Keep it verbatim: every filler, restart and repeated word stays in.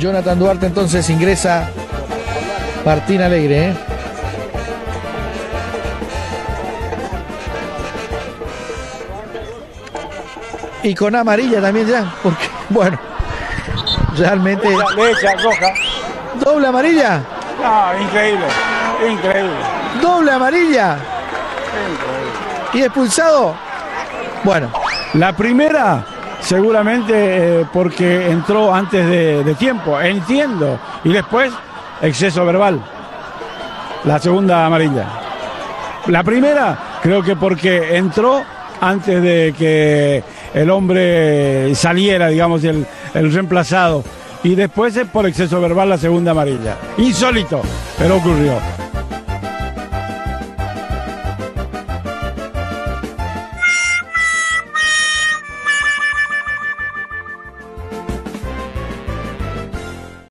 Jonathan Duarte entonces ingresa Martín Alegre, ¿eh? Y con amarilla también ya, porque, bueno, realmente... Lecha, roja. ¿Doble amarilla? No, increíble, increíble. ¿Doble amarilla? Increíble. ¿Y expulsado? Bueno. La primera, seguramente eh, porque entró antes de, de tiempo, entiendo. Y después, exceso verbal. La segunda amarilla. La primera, creo que porque entró antes de que el hombre saliera, digamos, el, el reemplazado. Y después es por exceso verbal la segunda amarilla. Insólito, pero ocurrió.